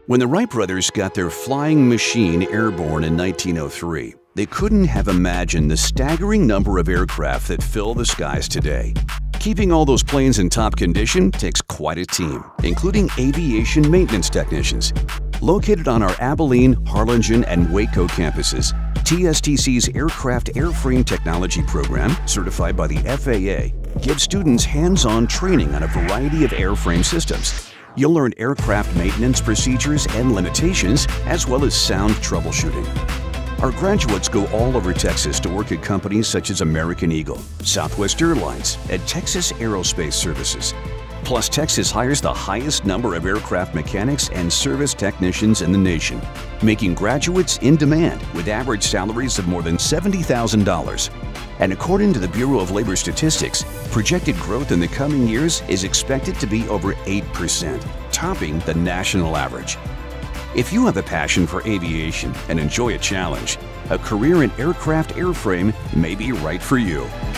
When the Wright brothers got their flying machine airborne in 1903, they couldn't have imagined the staggering number of aircraft that fill the skies today. Keeping all those planes in top condition takes quite a team, including aviation maintenance technicians. Located on our Abilene, Harlingen, and Waco campuses, TSTC's Aircraft Airframe Technology Program, certified by the FAA, gives students hands-on training on a variety of airframe systems. You'll learn aircraft maintenance procedures and limitations, as well as sound troubleshooting. Our graduates go all over Texas to work at companies such as American Eagle, Southwest Airlines, and Texas Aerospace Services. Plus, Texas hires the highest number of aircraft mechanics and service technicians in the nation, making graduates in demand with average salaries of more than $70,000. And according to the Bureau of Labor Statistics, projected growth in the coming years is expected to be over 8%, topping the national average. If you have a passion for aviation and enjoy a challenge, a career in aircraft airframe may be right for you.